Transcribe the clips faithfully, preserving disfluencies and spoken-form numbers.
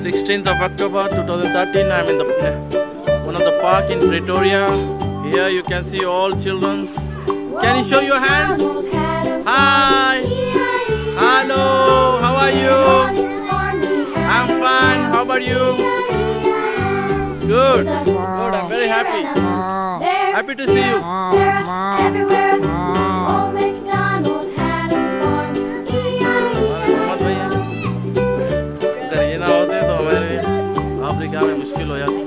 sixteenth of October two thousand thirteen. I'm in the one of the park in Pretoria. Here you can see all children's. Can you show your hands? Hi. Hello. How are you? I'm fine. How about you? Good. Good. I'm very happy. Happy to see you. अगर ये ना होते तो हमारे Africa में मुश्किल हो जाती.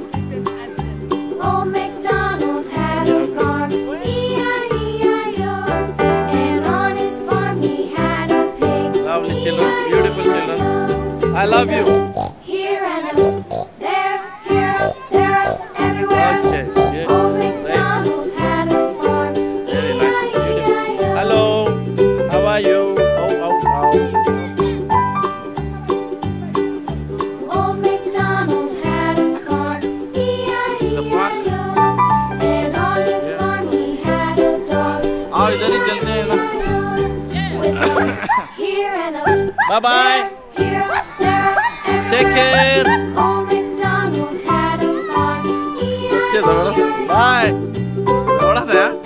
Lovely children, beautiful children. I love you. Here and there, here, there, everywhere. Okay, yeah. Old MacDonald had a farm. Very nice, beautiful. Hello, how are you? Oh, oh, oh. Old MacDonald had a farm. E I E I O. And on his farm he had a dog. आओ इधर ही चलते हैं ना. Here and Bye bye. here, there, Take care. Old MacDonald had a farm. E I E I O. Bye. थोड़ा सा यार.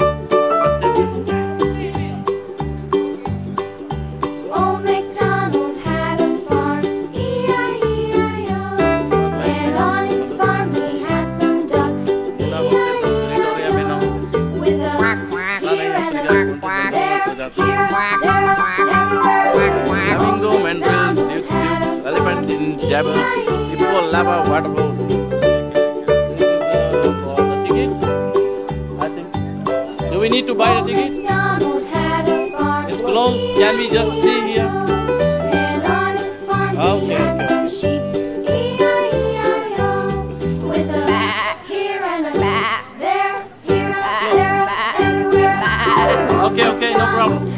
Old MacDonald had a farm, E I E I O. And on his farm he had some ducks, E I E I O. With a here and a there, here, there, everywhere. Flamingo, mandrills, dukes, dukes, elephant in Jabal, hippo, lava, waterfall. This is uh, for the ticket, I think. Do we need to buy the ticket? MacDonald had a farm, It's closed. Can we just see here? and on his farm he Okay, had okay. some sheep, E I E I O. With a here and a there, here, there, everywhere. Okay, okay, no problem.